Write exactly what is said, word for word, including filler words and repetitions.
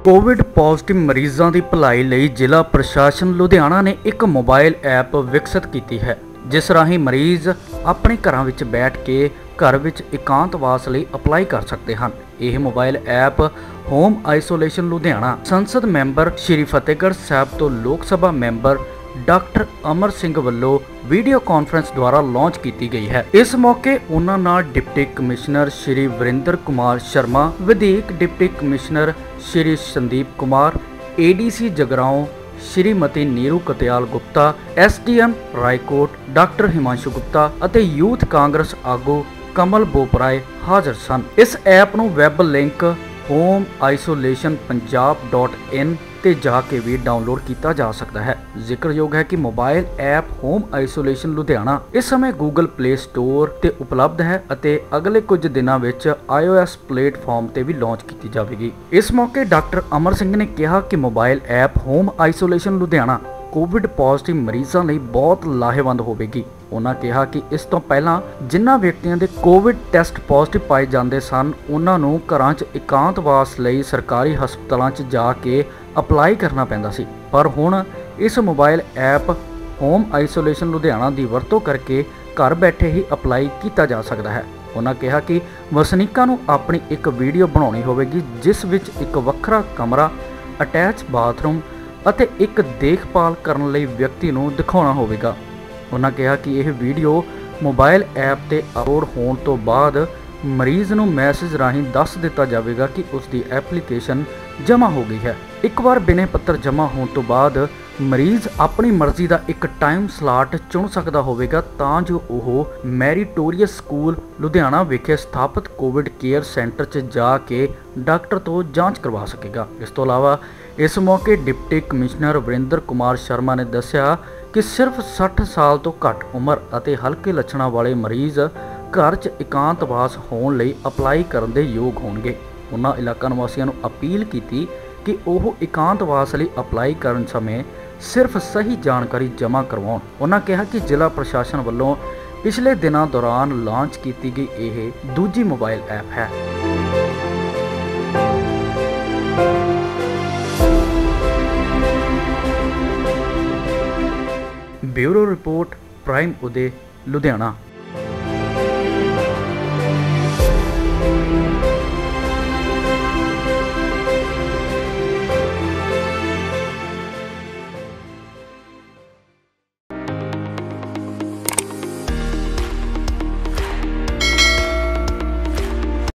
Covid positive मरीजों की भलाई लई जिला प्रशासन लुधियाना ने एक मोबाइल ऐप विकसित की है, जिस राही मरीज अपने घरों विच बैठ के घर विच एकांतवास लई अप्लाई कर सकते हैं। यह mobile app home isolation Ludhiana संसद मैंबर श्री फतेहगढ़ साहब तो लोक सभा मैंबर डॉक्टर अमर सिंह वल्लों वीडियो कॉन्फ्रेंस द्वारा लॉन्च की गई है। इस मौके उन्हां नाल डिप्टी कमिश्नर श्री वरिंदर कुमार शर्मा, विधिक deputy commissioner Shri Sandeep Kumar, ADC Jagraon Shrimati Neeru Katyal Gupta, SDM Raikot doctor Himanshu Gupta और यूथ कांग्रेस आगू कमल बोपराय हाजिर सन। इस ऐप नूं web link home isolation Punjab dot in ते जाके भी डाउनलोड किया जा सकता है। जिक्रयोग है कि mobile app home isolation Ludhiana इस समय गूगल प्ले स्टोर ते उपलब्ध है अते अगले कुछ दिनों विच आईओएस प्लेटफॉर्म ते भी लॉन्च की जाएगी। इस मौके डॉक्टर अमर सिंह ने कहा कि mobile app home isolation Ludhiana covid positive मरीजों ਲਈ बहुत लाहेवंद होगी। उन्होंने कहा कि इस तो पहला जिन्हां व्यक्तियों के कोविड टैसट पॉजिटिव पाए जाते सन उन्हां नूं घरां च एकांतवास लई सरकारी हस्पतालों च जाके अप्लाई करना पैंदा सी, पर हुण इस mobile app home isolation Ludhiana की वरतों करके घर बैठे ही अप्लाई किया जा सकता है। उन्होंने कहा कि वसनीकां नूं अपनी एक वीडियो बनाउणी होवेगी जिस विच एक वखरा कमरा, अटैच बाथरूम ਅਤੇ एक देखभाल करने लई व्यक्ति नूं दिखाउणा होवेगा। उन्होंने कहा कि यह वीडियो मोबाइल ऐप ते अपलोड होने तो बाद मरीज नूं मैसेज राही दस दिता जाएगा कि उसकी एप्लीकेशन जमा हो गई है। एक बार बिने पत्र जमा होने तो बाद मरीज अपनी मर्जी का एक टाइम स्लॉट चुन सकता होवेगा तां जो वह मैरीटोरियस स्कूल लुधियाना विखे स्थापित कोविड केयर सेंटर च जाके डॉक्टर तो जांच करवा सकेगा। इस तो अलावा इस मौके डिप्टी कमिश्नर वरिंदर कुमार शर्मा ने दस्सिया कि सिर्फ साठ साल तो घट उम्र और हल्के लक्षणों वाले मरीज घर च एकांतवास होने लई अप्लाई करने दे योग होणगे। उन्होंने इलाका निवासियों को अपील की कि वह एकांतवास लई अप्लाई करन समय सिर्फ सही जानकारी जमा करवाउण। उन्होंने कहा कि जिला प्रशासन वालों पिछले दिनों दौरान लॉन्च की गई यह दूजी मोबाइल ऐप है। Bureau report Prime Uday Ludhiana.